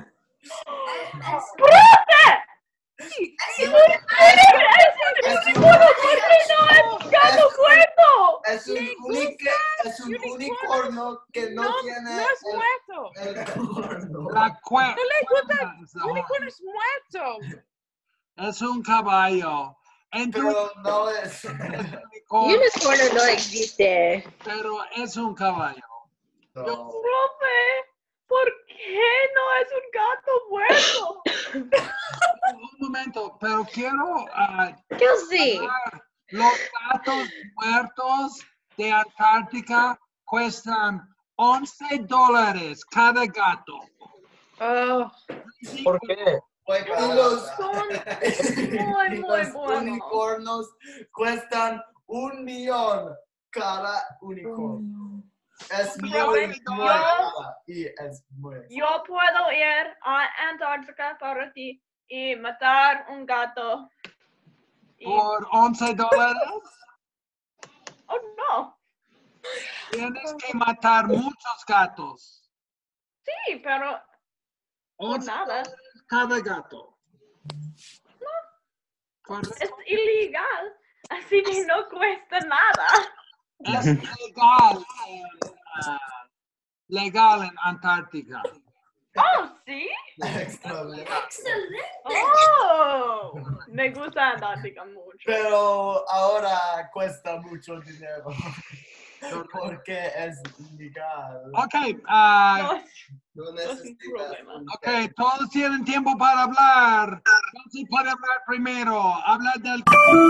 ¡Profe! Es ¡Es un unicornio porque no es gato muerto! Es un, Le unique, es un unicornio que no, No, tiene no es el- muerto. el cuerno. La cue- No le gusta. es la- Unicornio es muerto. es un caballo. Entre Pero no es. unicornio, Unicornio no existe. pero es un caballo. No. Profe, ¿por qué no es un gato muerto? Un momento, pero quiero ah, Kelsey. los gatos muertos de Antártica cuestan once dólares cada gato. Ah, ¿por qué? Y los, Son y muy, muy los buenos. unicornios cuestan un millón cada unicornio. Es muy, Pero, muy yo- cara y es muy. Yo puedo ir a Antártica para ti y matar un gato. Y- Por once dólares oh, no. tienes que matar muchos gatos. Sí, pero por once nada. cada gato. Correcto. Es ilegal. Así que no cuesta nada. Es legal en, ah, legal en Antártica. Oh, ¿sí? Extra legal. excelente. Oh, me gusta Antártica mucho. Pero ahora cuesta mucho dinero. Correcto. Porque es ilegal. Ok, ah, No, No es un necesitas problema. un- ok, todos tienen tiempo para hablar. ¿Quién se puede hablar primero? Habla del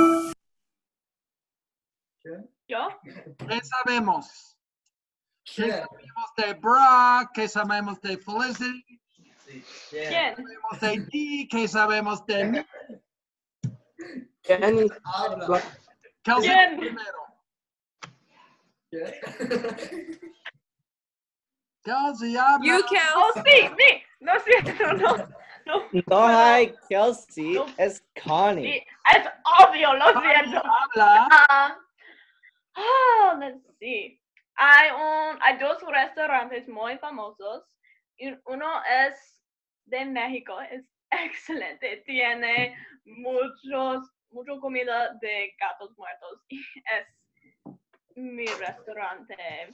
¿Qué? ¿Yo? ¿qué sabemos? ¿Qué ¿Quién? sabemos de Brock? ¿Qué sabemos de Felicity? Sí, ¿Quién? ¿Qué sabemos de ti? ¿Qué sabemos de mí? ¿Quién Habla. Kelsey ¿Quién? primero. ¿Qué? Kelsey, habla. You can. Oh, sí, sí. No es cierto, no. No, No puedo. hay Kelsey, No. es Connie. Sí, es obvio, lo siento. Habla. Ah, oh, let's see. Hay, un, hay dos restaurantes muy famosos. Y uno es de México, es excelente. Tiene muchos, mucha comida de gatos muertos. Y es mi restaurante.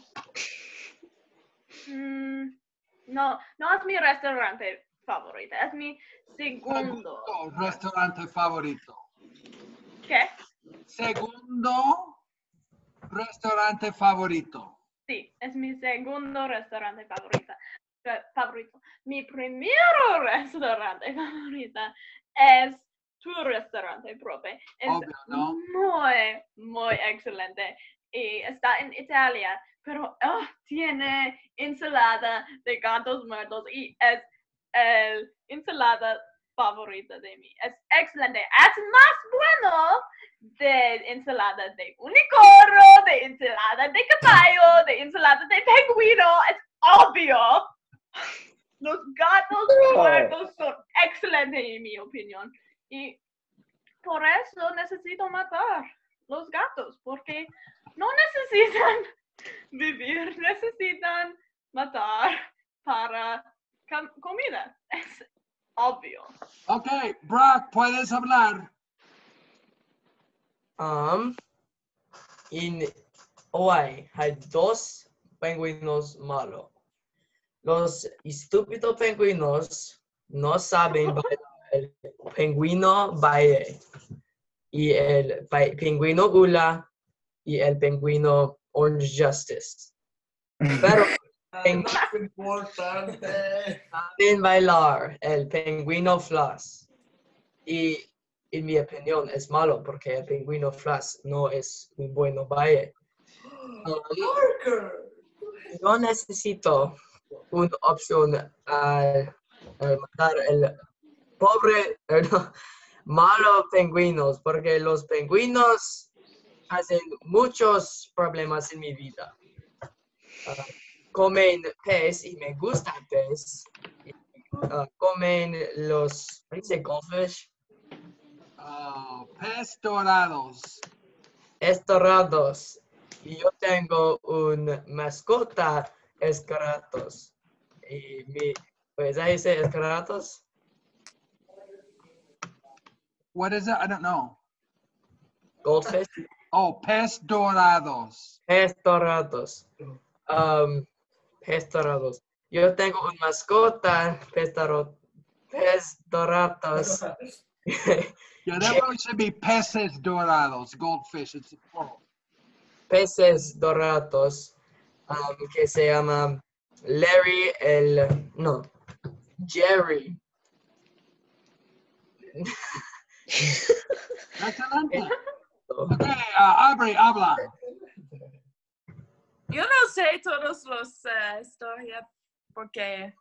Mm, no, no es mi restaurante favorito, es mi segundo. Segundo restaurante favorito. ¿Qué? Segundo restaurante favorito. Sí, es mi segundo restaurante favorita, fa- favorito. Mi primer restaurante favorita es tu restaurante, profe. Es Obvio, ¿no? muy, muy excelente. Y está en Italia, pero ah, tiene ensalada de gatos muertos y es el ensalada favorita de mí. Es excelente. Es más bueno de ensalada de unicornio, de ensalada de caballo, de ensalada de pingüino. Es obvio. Los gatos muertos son excelentes en mi opinión. Y por eso necesito matar los gatos, porque no necesitan vivir, necesitan matar para com comida. Es obvio. Ok, Brock, puedes hablar. Um, en Hawaii hay dos pingüinos malos. Los estúpidos pingüinos no saben bailar el pingüino baile y el pingüino hula y el pingüino Orange Justice. Pero Más importante. saben bailar el pingüino Floss. Y en mi opinión es malo porque el pingüino Floss no es un buen baile. Um, yo necesito una opción al, al matar el pobre, eh, no, malo pingüinos, porque los pingüinos hacen muchos problemas en mi vida. Uh, comen pez y me gusta el pez. Uh, comen los, ¿cómo dice goldfish? Uh, pez dorados. Estorados. Y yo tengo un mascota escaratos. Y mi, pues ahí dice escaratos. What is it? I don't know. Goldfish. Oh, pez dorados. Pez dorados. Um, pez dorados. Yo tengo un mascota pez, doro, pez dorados. Yeah, that really should be peces dorados, goldfish. It's plural. Peces dorados. Um, que se llama Larry el... No. Jerry. Excelente. Okay, uh, Aubrey, habla. Yo no sé todos los uh, historias porque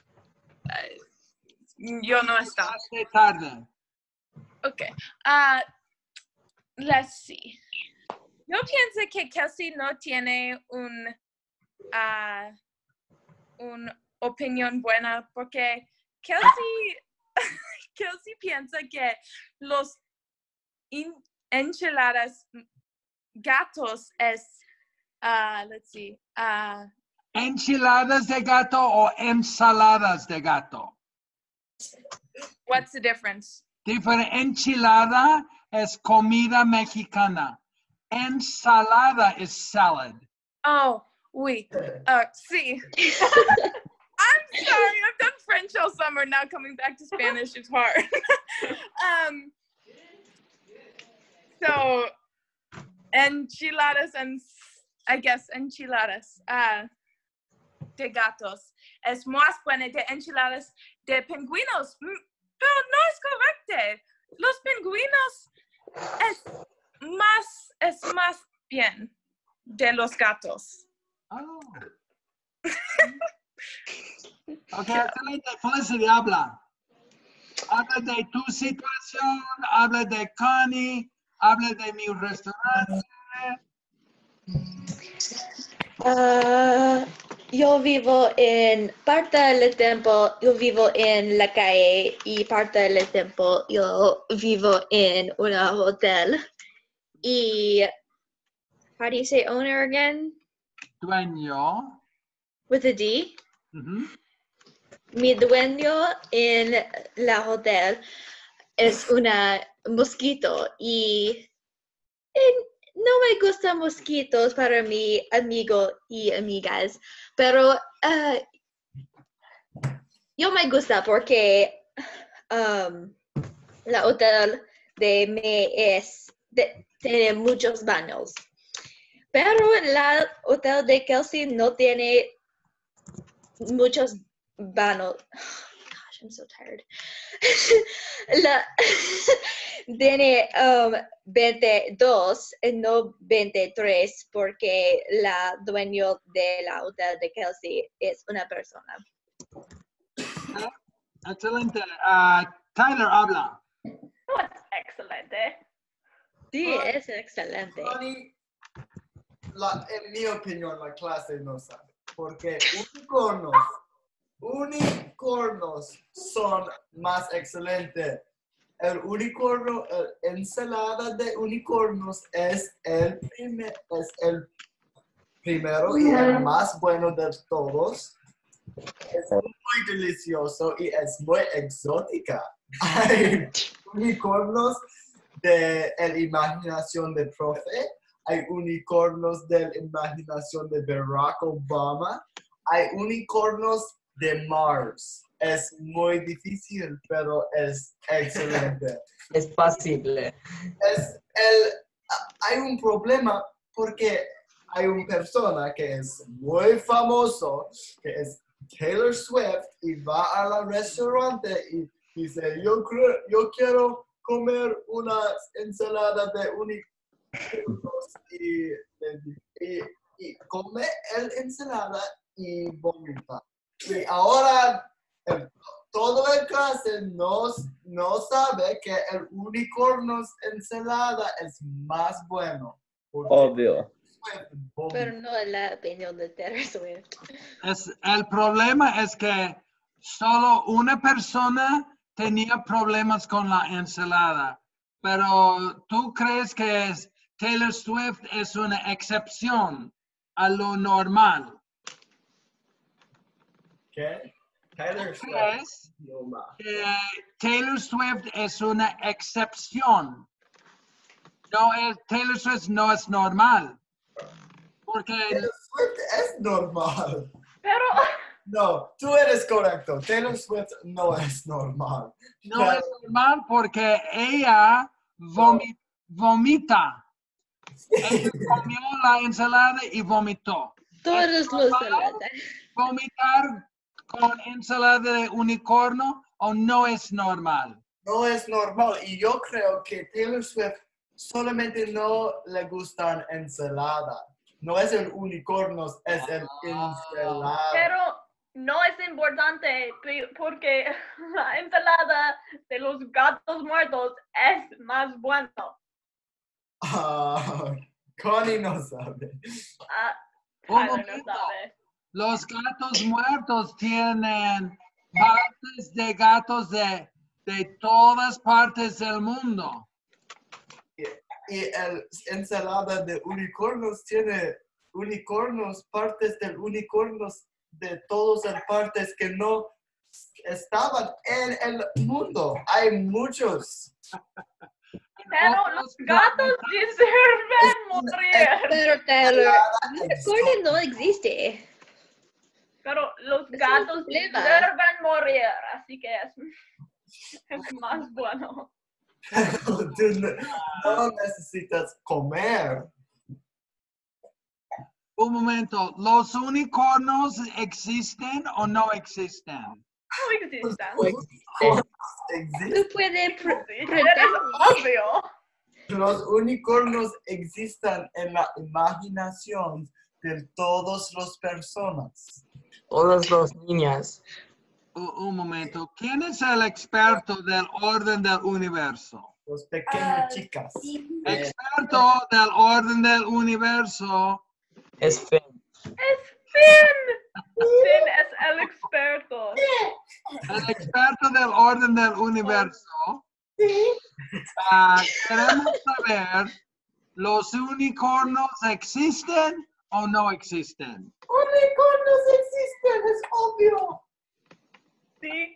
uh, yo no estaba. Hace tarde. Ok. Uh, let's see. Yo pienso que Kelsey no tiene un, uh, una opinión buena porque Kelsey, Kelsey piensa que los in, enchiladas gatos es, uh, let's see, uh, ¿Enchiladas de gato o ensaladas de gato? what's the difference? Diferente. Enchilada es comida mexicana. Ensalada is salad. Oh, oui. Uh, sí. I'm sorry, I've done French all summer. Now coming back to Spanish is hard. um, so, enchiladas and I guess enchiladas uh, de gatos es más buena de enchiladas de pingüinos. Pero no es correcto. Los pingüinos es más, es más bien de los gatos. Oh. Ok, excelente. Felicity, habla. Habla de tu situación, habla de Connie, habla de mi restaurante. Ah, yo vivo en parte del tiempo, yo vivo en la calle y parte del tiempo yo vivo en un hotel. Y, how do you say owner again? Dueño. With a D? Uh-huh. Mi dueño en la hotel es una mosquito y en- no me gustan mosquitos para mi amigo y amigas, pero ah, yo me gusta porque um, la hotel de me es de- tiene muchos baños, pero la hotel de Kelsey no tiene muchos baños. Gosh, I'm so tired. La, tiene um, veintidós y no veintitrés porque la dueño de la hotel de Kelsey es una persona. Excelente. Ah, Tyler, habla. No es excelente. Sí, es excelente. Connie, la- en mi opinión, la clase no sabe. Porque unicornos, unicornos son más excelentes. El unicornio, el ensalada de unicornios es el, primer, es el primero y el más bueno de todos. Es muy delicioso y es muy exótica. Hay unicornios de la imaginación del profe, hay unicornios de la imaginación de Barack Obama, hay unicornios de Mars. Es muy difícil, pero es excelente. Es posible. Es el, hay un problema porque hay una persona que es muy famoso, que es Taylor Swift, y va al restaurante y dice, yo, creo, yo quiero comer una ensalada de unicornios y, y, y come el ensalada y vomita. Y ahora el, todo el clase no, no sabe que el unicornio ensalada es más bueno. Obvio. Pero no es la opinión de Taylor Swift. Es, el problema es que solo una persona tenía problemas con la ensalada, pero tú crees que es, Taylor Swift es una excepción a lo normal. ¿Qué? Taylor Swift. ¿Crees que Taylor Swift es una excepción? No es, Taylor Swift no es normal. Porque Taylor Swift es normal. Pero No, tú eres correcto. Taylor Swift no es normal. no Pero- es normal porque ella vomi- vomita. Ella comió la ensalada y vomitó. Todos ¿Es los normal saladas. vomitar con ensalada de unicornio o no es normal? No es normal. Y yo creo que Taylor Swift solamente no le gustan ensalada. No es el unicornio, es el ensalada. Pero no es importante pi- porque la ensalada de los gatos muertos es más bueno. Ah, Connie no sabe. Ah, Un Tyler no momento. sabe. Los gatos muertos tienen partes de gatos de, de todas partes del mundo. Y el ensalada de unicornios tiene unicornios, partes del unicornios de todas las partes que no estaban en el mundo. Hay muchos. Pero los gatos deserven morir. Pero Taylor, unicornio no existe. Pero los Es un gatos problema. deserven morir, así que es, es más bueno. Tú no, no necesitas comer. Un momento, ¿los unicornios existen o no existen? No existen. Existen. Tú puedes pr- Sí, pretender. es obvio. Los unicornios existen en la imaginación de todas las personas. Todas las niñas. Un, un momento, ¿quién es el experto del orden del universo? Los pequeños chicas. Experto del orden del universo. Es Finn. Es Finn. Finn es el experto. El experto del orden del universo. Ah, queremos saber, ¿los unicornios existen o no existen? Unicornios existen, es obvio. Sí.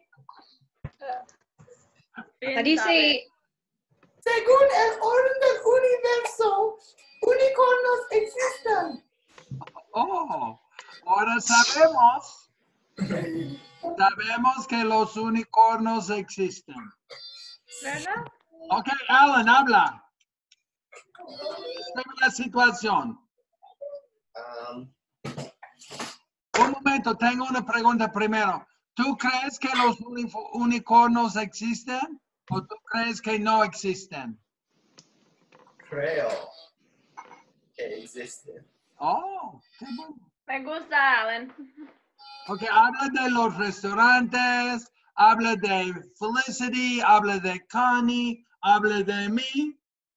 How Finn do you sabe. say Según el orden del universo, unicornios existen. Oh, ahora sabemos, sabemos que los unicornios existen. ¿Verdad? Ok, Alan, habla. Describe la situación. Um, Un momento, tengo una pregunta primero. ¿Tú crees que los uni- unicornios existen o tú crees que no existen? Creo que existen. Oh, qué bueno. Me gusta Alan. Ok, habla de los restaurantes, habla de Felicity, habla de Connie, habla de mí.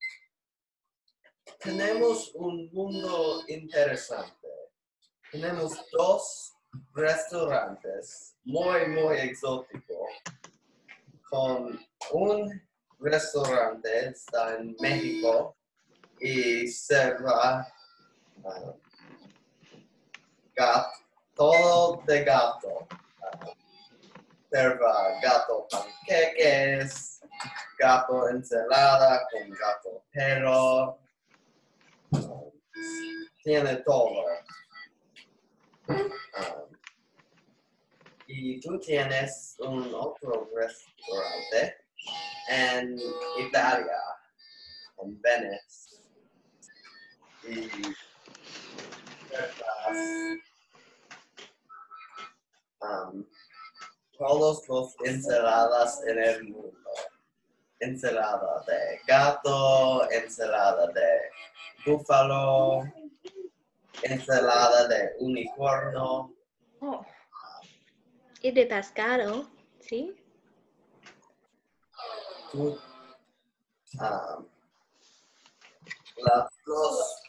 Tenemos un mundo interesante. Tenemos dos restaurantes muy, muy exóticos. Con un restaurante está en México y serva uh, gato, todo de gato. Uh, serva gato panqueques, gato ensalada con gato perro. Uh, tiene todo. Um, y tú tienes un otro restaurante en Italia, en Venice. Y servas um, todos los ensaladas en el mundo. Ensalada de gato, ensalada de búfalo, ensalada de unicornio. Oh, Y de pescado, ¿sí? Tú, um, la- los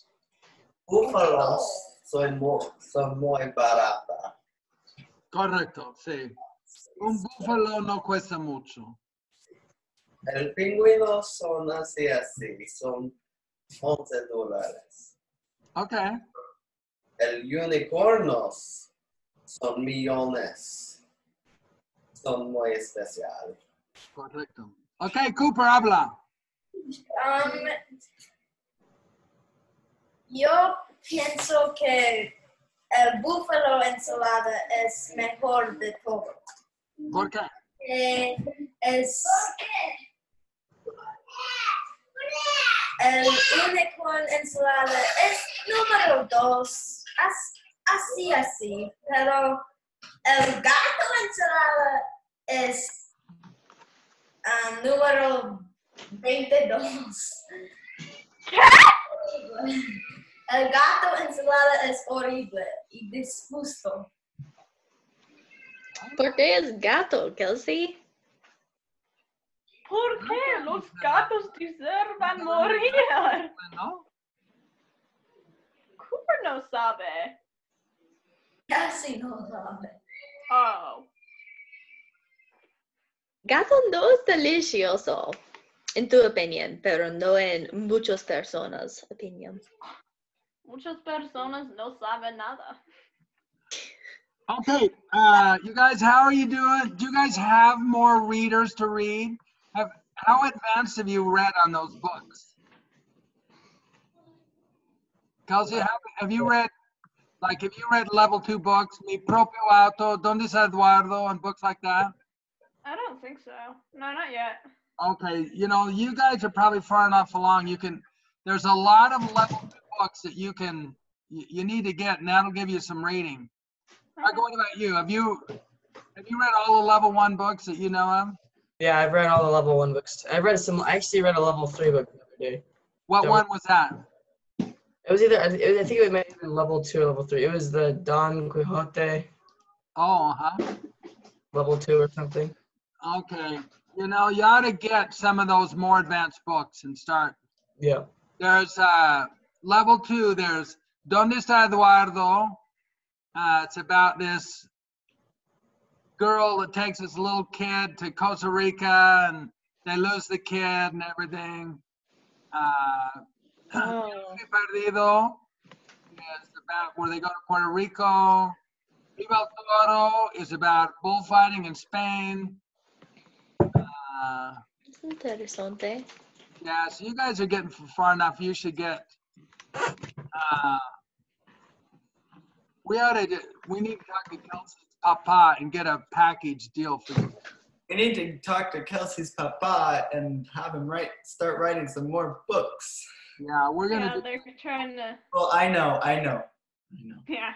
búfalos son muy, son muy baratas. Correcto, sí. Un búfalo no cuesta mucho. El pingüino son así, así, son once dólares. Ok. El unicornios son millones. Son muy especiales. Correcto. Ok, Cooper, habla. Um, yo pienso que el búfalo ensalada es mejor de todo. ¿Por qué? Eh, es el unicorn ensalada es número dos, as- así así, pero el gato ensalada es ah, número veintidós. El gato ensalada es horrible y disgusto. ¿Por qué es gato, Kelsey? ¿por qué los gatos deservan morir? ¿No? Cooper no sabe. Casi no sabe. Oh. Gato no es delicioso, en tu opinión, pero no en muchas personas' opinión. Muchas personas no saben nada. Okay, uh, you guys, how are you doing? Do you guys have more readers to read? Have, how advanced have you read on those books? Kelsey, have, have you read, like, have you read level two books, Mi Propio Auto, Donde está Eduardo, and books like that? I don't think so. No, not yet. Okay, you know, you guys are probably far enough along. You can, there's a lot of level two books that you can, you, you need to get, and that'll give you some reading. Michael, what about you? Have you, have you read all the level one books that you know of? Yeah, I've read all the level one books. I read some. I actually read a level three book the other day. What Don't- one was that? It was either. I thi- I think it might have been level two or level three. It was the Don Quixote Oh, huh. level two or something. Okay. You know, you ought to get some of those more advanced books and start. Yeah. There's uh, level two. There's Donde está Eduardo? Uh, it's about this girl that takes this little kid to Costa Rica and they lose the kid and everything. Uh, Oh. Perdido is about where they go to Puerto Rico. Viva el Toro is about bullfighting in Spain. Uh, Es interesante. yeah, so you guys are getting far enough. You should get. Uh, we ought to. We need to talk to Kelsey's papa and get a package deal for you. We need to talk to Kelsey's papa and have him write, start writing some more books. Yeah, we're gonna. Yeah, do, they're trying to. Well, I know, I know, I know. Yeah.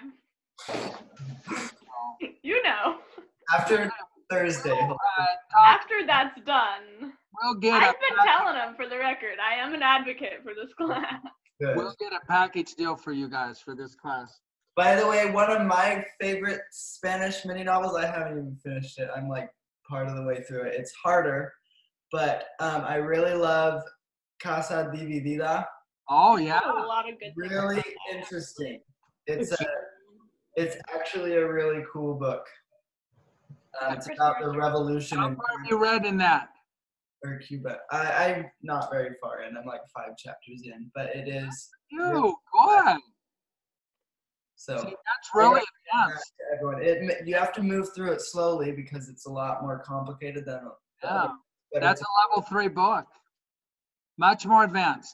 You know. After Thursday, uh, hopefully. talk, After that's done, we'll get. I've a been pack- telling him for the record, I am an advocate for this class. Good. We'll get a package deal for you guys for this class. By the way, one of my favorite Spanish mini novels, I haven't even finished it. I'm like part of the way through it. It's harder, but um, I really love Casa Dividida. Oh, yeah. A lot of good things Really about that. interesting. It's a, it's actually a really cool book. Um, it's about the revolution How in far have you read in that? or Cuba. I, I'm not very far in. I'm like five chapters in, but it is. You, good. So See, that's really I advanced. recommend that to everyone. It, you have to move through it slowly because it's a lot more complicated than. Yeah, but that's it's- a level three book. Much more advanced.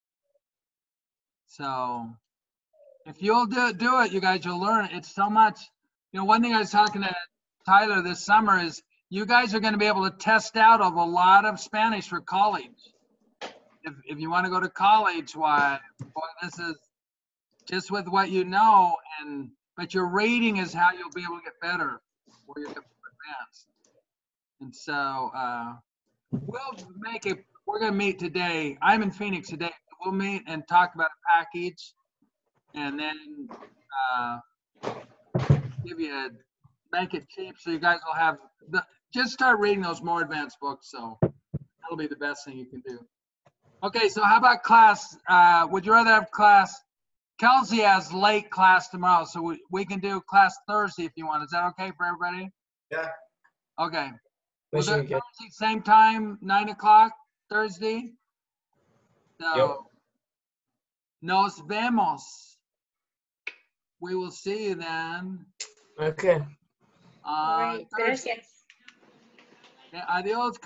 So if you'll do, do it, you guys, you'll learn. It's so much. You know, one thing I was talking to Tyler this summer is you guys are going to be able to test out of a lot of Spanish for college. If, if you want to go to college, why, boy, this is just with what you know, and but your reading is how you'll be able to get better, or you'll get advanced. And so uh, we'll make it. We're going to meet today. I'm in Phoenix today. We'll meet and talk about a package, and then uh, give you a, make it cheap so you guys will have the. Just start reading those more advanced books. So that'll be the best thing you can do. Okay, so how about class? Uh, would you rather have class? Kelsey has late class tomorrow, so we, we can do class Thursday if you want. Is that okay for everybody? Yeah. Okay. We'll do Wish it you could. Thursday, same time, nine o'clock Thursday. So, Yep. nos vemos. We will see you then. Okay. on All right, Thursday. gracias. Okay, adios.